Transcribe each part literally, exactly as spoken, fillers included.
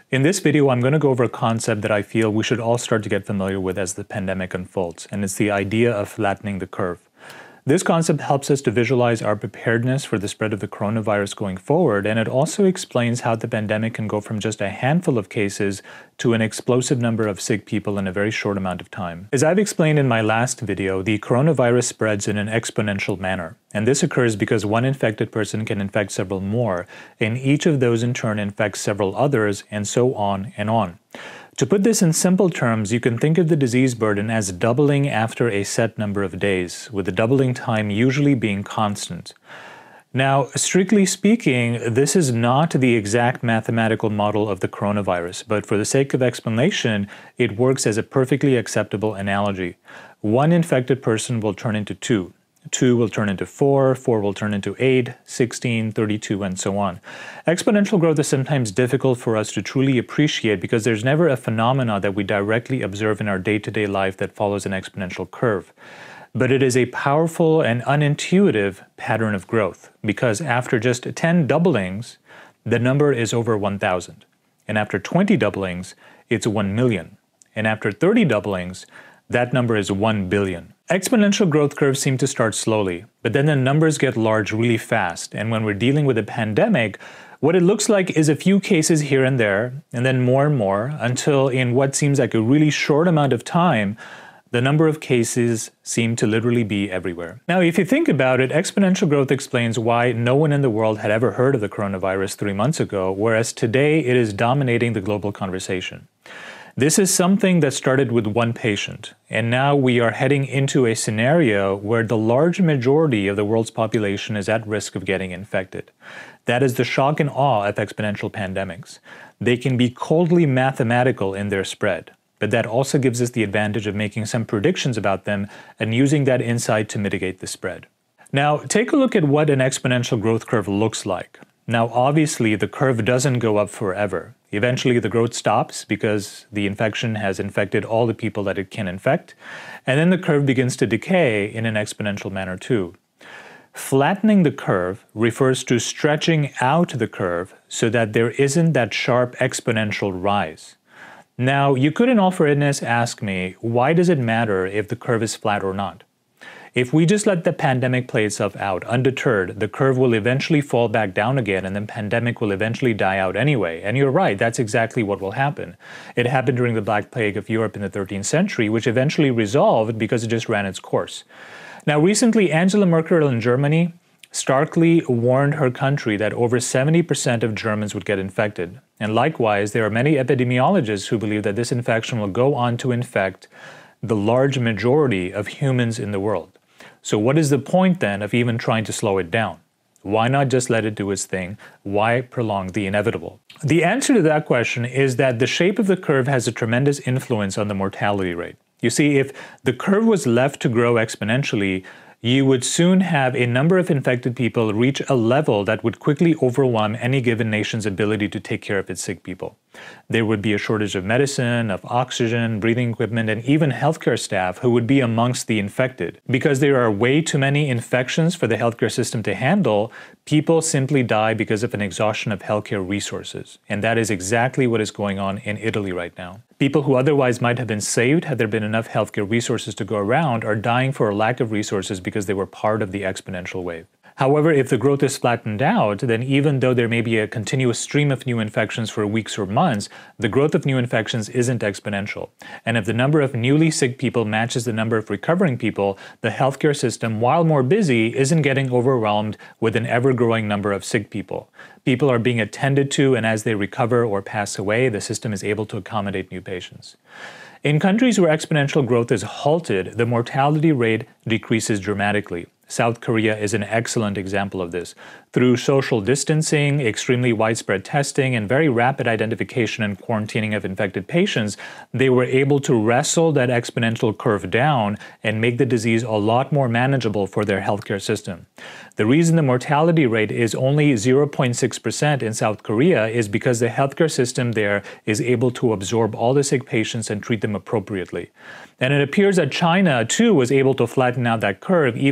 In this video, I'm going to go over a concept that I feel we should all start to get familiar with as the pandemic unfolds, and it's the idea of flattening the curve. This concept helps us to visualize our preparedness for the spread of the coronavirus going forward, and it also explains how the pandemic can go from just a handful of cases to an explosive number of sick people in a very short amount of time. As I've explained in my last video, the coronavirus spreads in an exponential manner, and this occurs because one infected person can infect several more, and each of those in turn infects several others, and so on and on. To put this in simple terms, you can think of the disease burden as doubling after a set number of days, with the doubling time usually being constant. Now, strictly speaking, this is not the exact mathematical model of the coronavirus, but for the sake of explanation, it works as a perfectly acceptable analogy. One infected person will turn into two. two will turn into four, four will turn into eight, sixteen, thirty-two, and so on. Exponential growth is sometimes difficult for us to truly appreciate because there's never a phenomena that we directly observe in our day-to-day life that follows an exponential curve. But it is a powerful and unintuitive pattern of growth because after just ten doublings, the number is over one thousand. And after twenty doublings, it's one million. And after thirty doublings, that number is one billion. Exponential growth curves seem to start slowly, but then the numbers get large really fast. And when we're dealing with a pandemic, what it looks like is a few cases here and there, and then more and more, until in what seems like a really short amount of time, the number of cases seem to literally be everywhere. Now, if you think about it, exponential growth explains why no one in the world had ever heard of the coronavirus three months ago, whereas today it is dominating the global conversation. This is something that started with one patient, and now we are heading into a scenario where the large majority of the world's population is at risk of getting infected. That is the shock and awe of exponential pandemics. They can be coldly mathematical in their spread, but that also gives us the advantage of making some predictions about them and using that insight to mitigate the spread. Now, take a look at what an exponential growth curve looks like. Now, obviously, the curve doesn't go up forever. Eventually, the growth stops because the infection has infected all the people that it can infect, and then the curve begins to decay in an exponential manner too. Flattening the curve refers to stretching out the curve so that there isn't that sharp exponential rise. Now, you could in all fairness ask me, why does it matter if the curve is flat or not? If we just let the pandemic play itself out undeterred, the curve will eventually fall back down again and the pandemic will eventually die out anyway. And you're right, that's exactly what will happen. It happened during the Black Plague of Europe in the thirteenth century, which eventually resolved because it just ran its course. Now, recently, Angela Merkel in Germany starkly warned her country that over seventy percent of Germans would get infected. And likewise, there are many epidemiologists who believe that this infection will go on to infect the large majority of humans in the world. So what is the point then of even trying to slow it down? Why not just let it do its thing? Why prolong the inevitable? The answer to that question is that the shape of the curve has a tremendous influence on the mortality rate. You see, if the curve was left to grow exponentially, you would soon have a number of infected people reach a level that would quickly overwhelm any given nation's ability to take care of its sick people. There would be a shortage of medicine, of oxygen, breathing equipment, and even healthcare staff who would be amongst the infected. Because there are way too many infections for the healthcare system to handle, people simply die because of an exhaustion of healthcare resources. And that is exactly what is going on in Italy right now. People who otherwise might have been saved had there been enough healthcare resources to go around are dying for a lack of resources because they were part of the exponential wave. However, if the growth is flattened out, then even though there may be a continuous stream of new infections for weeks or months, the growth of new infections isn't exponential. And if the number of newly sick people matches the number of recovering people, the healthcare system, while more busy, isn't getting overwhelmed with an ever-growing number of sick people. People are being attended to, and as they recover or pass away, the system is able to accommodate new patients. In countries where exponential growth is halted, the mortality rate decreases dramatically. South Korea is an excellent example of this. Through social distancing, extremely widespread testing, and very rapid identification and quarantining of infected patients, they were able to wrestle that exponential curve down and make the disease a lot more manageable for their healthcare system. The reason the mortality rate is only zero point six percent in South Korea is because the healthcare system there is able to absorb all the sick patients and treat them appropriately. And it appears that China, too, was able to flatten out that curve, even though it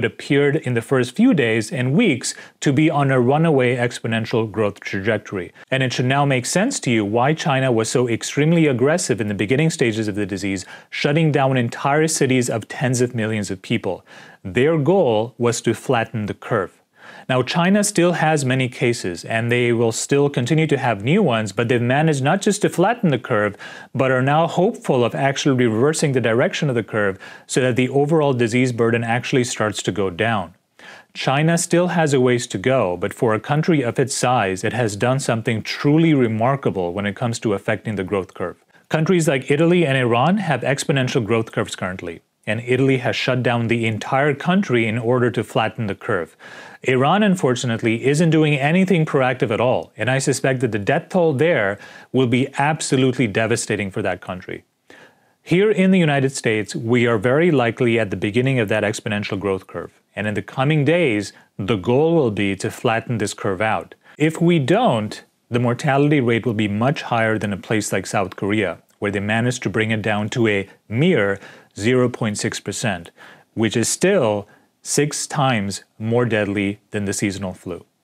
appeared in the first few days and weeks to be on a runaway exponential growth trajectory. And it should now make sense to you why China was so extremely aggressive in the beginning stages of the disease, shutting down entire cities of tens of millions of people. Their goal was to flatten the curve. Now, China still has many cases, and they will still continue to have new ones, but they've managed not just to flatten the curve, but are now hopeful of actually reversing the direction of the curve so that the overall disease burden actually starts to go down. China still has a ways to go, but for a country of its size, it has done something truly remarkable when it comes to affecting the growth curve. Countries like Italy and Iran have exponential growth curves currently, and Italy has shut down the entire country in order to flatten the curve. Iran, unfortunately, isn't doing anything proactive at all, and I suspect that the death toll there will be absolutely devastating for that country. Here in the United States, we are very likely at the beginning of that exponential growth curve, and in the coming days, the goal will be to flatten this curve out. If we don't, the mortality rate will be much higher than a place like South Korea, where they managed to bring it down to a mere zero point six percent, which is still six times more deadly than the seasonal flu.